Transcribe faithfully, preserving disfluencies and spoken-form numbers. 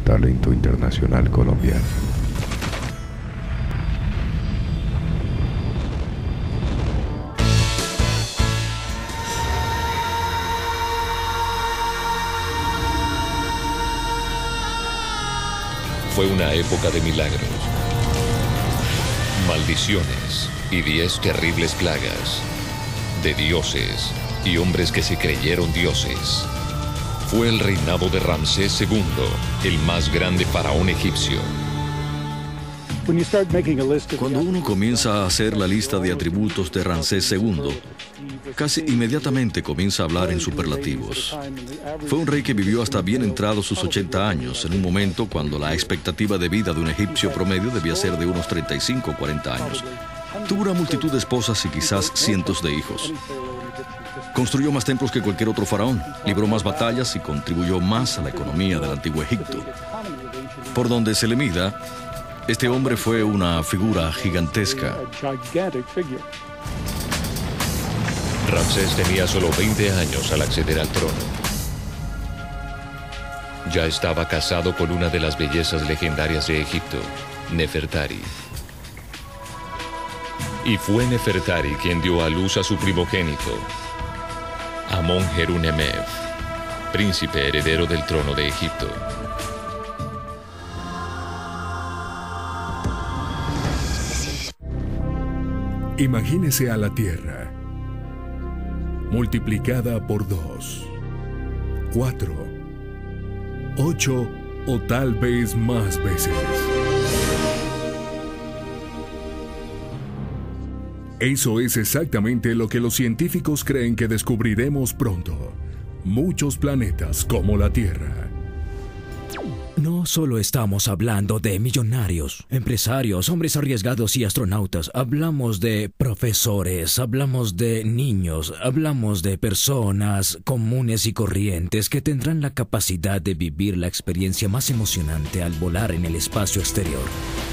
talento internacional colombiano. Fue una época de milagros, maldiciones y diez terribles plagas, de dioses y hombres que se creyeron dioses. Fue el reinado de Ramsés segundo, el más grande faraón egipcio. Cuando uno comienza a hacer la lista de atributos de Ramsés segundo, casi inmediatamente comienza a hablar en superlativos. Fue un rey que vivió hasta bien entrados sus ochenta años, en un momento cuando la expectativa de vida de un egipcio promedio debía ser de unos treinta y cinco o cuarenta años. Tuvo una multitud de esposas y quizás cientos de hijos. Construyó más templos que cualquier otro faraón, libró más batallas y contribuyó más a la economía del antiguo Egipto. Por donde se le mida, este hombre fue una figura gigantesca. Ramsés tenía solo veinte años al acceder al trono. Ya estaba casado con una de las bellezas legendarias de Egipto, Nefertari. Y fue Nefertari quien dio a luz a su primogénito, Amon-Jerunemev, príncipe heredero del trono de Egipto. Imagínese a la Tierra multiplicada por dos, cuatro, ocho o tal vez más veces. Eso es exactamente lo que los científicos creen que descubriremos pronto. Muchos planetas como la Tierra. No solo estamos hablando de millonarios, empresarios, hombres arriesgados y astronautas. Hablamos de profesores, hablamos de niños, hablamos de personas comunes y corrientes que tendrán la capacidad de vivir la experiencia más emocionante al volar en el espacio exterior.